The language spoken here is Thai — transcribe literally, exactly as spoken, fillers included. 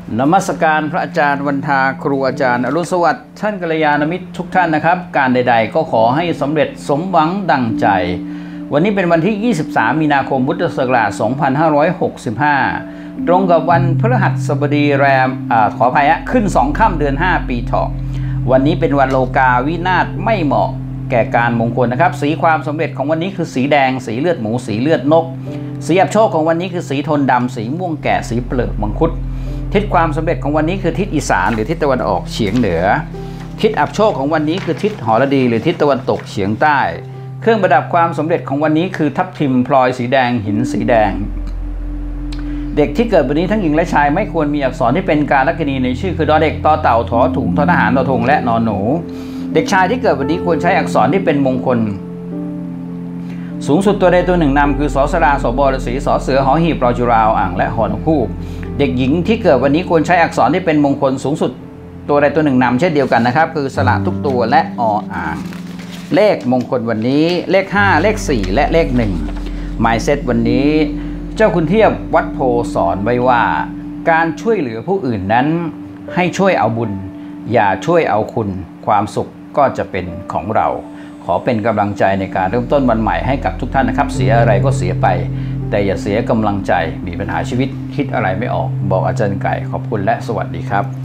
นมัสการพระอาจารย์วันทาครูอาจารย์อรุณสวัสดิ์ท่านกัลยาณมิตรทุกท่านนะครับการใดๆก็ขอให้สำเร็จสมหวังดังใจวันนี้เป็นวันที่ยี่สิบสามมีนาคมพุทธศักราชสองพันห้าร้อยหกสิบห้าตรงกับวันพฤหัสบดีแรมอ่าขออภัยฮะขึ้นสองค่ำเดือนห้าปีเถาะวันนี้เป็นวันโลกาวินาศไม่เหมาะแก่การมงคลนะครับสีความสำเร็จของวันนี้คือสีแดงสีเลือดหมูสีเลือดนกสีอับโชคของวันนี้คือสีโทนดำสีม่วงแก่สีเปลือกมังคุดทิศความสำเร็จของวันนี้คือทิศอีสานหรือทิศตะวันออกเฉียงเหนือทิศอับโชคของวันนี้คือทิศหฤดีหรือทิศตะวันตกเฉียงใต้เครื่องประดับความสำเร็จของวันนี้คือทับทิมพลอยสีแดงหินสีแดงเด็กที่เกิดวันนี้ทั้งหญิงและชายไม่ควรมีอักษรที่เป็นกาลคณีในชื่อคือดอเด็กตอเต่าถอถุงทอทหารทอทงและนอนหนูเด็กชายที่เกิดวันนี้ควรใช้อักษรที่เป็นมงคลสูงสุดตัวใดตัวหนึ่งนำคือสอสราสบฤษีสอเสือหอหีบรอจุราอ่างและหอนคู่เด็กหญิงที่เกิดวันนี้ควรใช้อักษรที่เป็นมงคลสูงสุดตัวใดตัวหนึ่งนำเช่นเดียวกันนะครับคือสระทุกตัวและออ่างเลขมงคลวันนี้เลขห้าเลขสี่และเลขหนึ่งหมายเซตวันนี้เจ้าคุณเทียบวัดโพสอนไว้ว่าการช่วยเหลือผู้อื่นนั้นให้ช่วยเอาบุญอย่าช่วยเอาคุณความสุขก็จะเป็นของเราขอเป็นกำลังใจในการเริ่มต้นวันใหม่ให้กับทุกท่านนะครับเสียอะไรก็เสียไปแต่อย่าเสียกำลังใจมีปัญหาชีวิตคิดอะไรไม่ออกบอกอาจารย์ไก่ขอบคุณและสวัสดีครับ